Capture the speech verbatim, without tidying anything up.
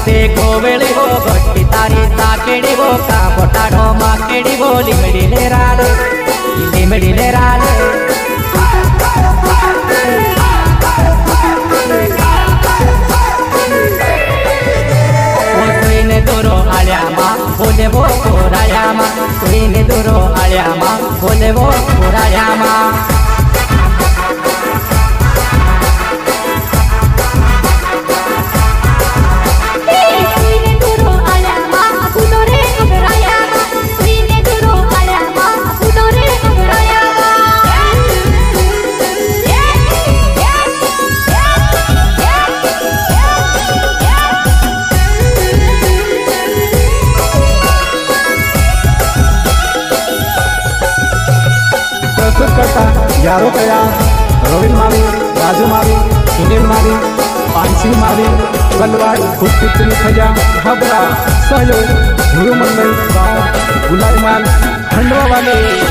देखो वेली वो बट्टी तारी ताकेड़ी वो का बोटाड़ो माकेड़ी वो लिमड़ी ले राले लिमड़ी ले राले कोई ने दोरो आलिया माँ बोले वो कोराया माँ कोई ने दोरो आलिया माँ बोले वो कोराया माँ यारो कया रोहित मावी राजू मावी सुनील मावी पांसी मावी बलवाड़ खुदपुत्री खजा हबरा सहयोग गुरु मंडल गाँव गुलाईमाल खंडवा वाले।